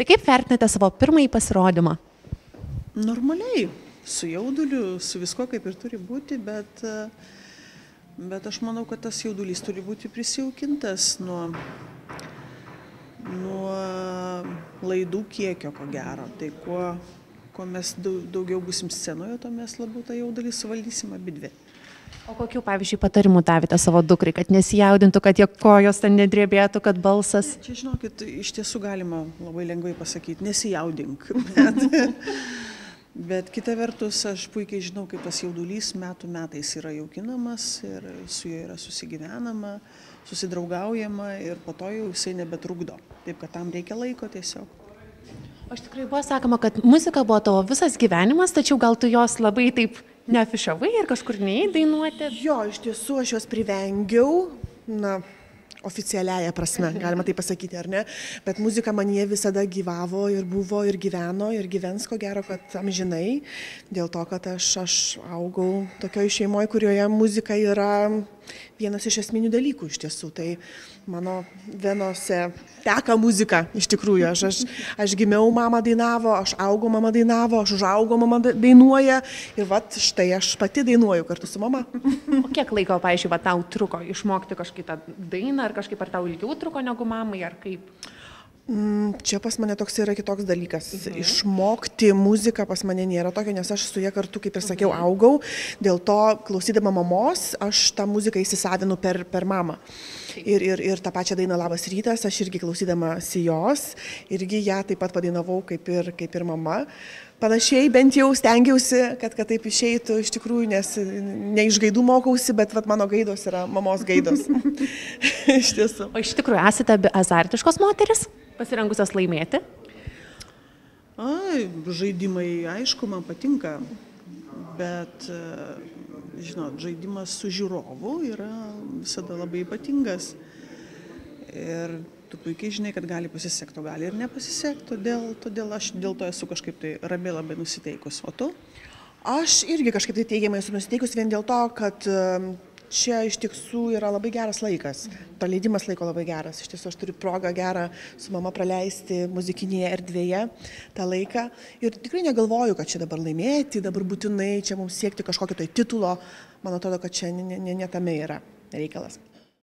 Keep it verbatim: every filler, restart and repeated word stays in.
Tai kaip vertinate savo pirmąjį pasirodymą? Normaliai, su jauduliu, su visko kaip ir turi būti, bet, bet aš manau, kad tas jaudulys turi būti prisijaukintas nuo, nuo laidų kiekio, ko gero. Tai kuo, kuo mes daugiau busim scenoje, to mes labiau tą jaudulį suvaldysim abidvi. O kokių, pavyzdžiui, patarimų davėte savo dukrai, kad nesijaudintų, kad jo kojos ten nedrebėtų, kad balsas? Čia, žinokit, iš tiesų galima labai lengvai pasakyti, nesijaudink. Bet, bet kita vertus, aš puikiai žinau, kaip tas jaudulys metų metais yra jaukinamas ir su juo yra susigyvenama, susidraugaujama ir po to jau jisai nebetrukdo. Taip, kad tam reikia laiko tiesiog. O iš tikrųjų buvo sakoma, kad muzika buvo tavo visas gyvenimas, tačiau gal tu jos labai taip neafišavai ir kažkur neėjai dainuoti? Jo, iš tiesų aš jos privengiau, na, oficialiaja prasme, galima tai pasakyti, ar ne? Bet muzika manyje visada gyvavo ir buvo ir gyveno ir gyvens, ko gero, kad amžinai, dėl to, kad aš, aš augau tokioj šeimoje, kurioje muzika yra vienas iš esminių dalykų iš tiesų. Tai mano venose teka muzika iš tikrųjų. Aš, aš, aš gimiau, mama dainavo, aš augau, mama dainavo, aš užaugau, mama dainuoja ir vat štai aš pati dainuoju kartu su mama. O kiek laiko, pavyzdžiui, va, tau truko išmokti kažkaip tą dainą, ar kažkaip ar tau ilgiau truko negu mamai, ar kaip? Čia pas mane toks yra kitoks dalykas. Išmokti muziką pas mane nėra tokio, nes aš su ja kartu, kaip ir sakiau, augau. Dėl to, klausydama mamos, aš tą muziką įsisavinu per, per mamą. Ir, ir, ir tą pačią dainą Labas rytas, aš irgi klausydama jos, irgi ją taip pat padainavau kaip ir, kaip ir mama. Panašiai, bent jau stengiausi, kad, kad taip išeitų iš tikrųjų, nes ne iš gaidų mokausi, bet vat, mano gaidos yra mamos gaidos. Iš tiesų. O iš tikrųjų esate azartiškos moteris, pasirengusios laimėti? Ai, žaidimai, aišku, man patinka, bet, žinot, žaidimas su žiūrovu yra visada labai ypatingas. Ir tu puikiai žinai, kad gali pasisekti, o gali ir nepasisekti, todėl, todėl aš dėl to esu kažkaip tai ramiai labai nusiteikus. O tu? Aš irgi kažkaip tai teigiamai esu nusiteikus vien dėl to, kad čia iš tiesų yra labai geras laikas. Praleidimas laiko labai geras. Iš tiesų aš turiu progą gerą su mama praleisti muzikinėje erdvėje tą laiką. Ir tikrai negalvoju, kad čia dabar laimėti, dabar būtinai čia mums siekti kažkokio tai titulo. Man atrodo, kad čia ne, ne, ne tame yra reikalas.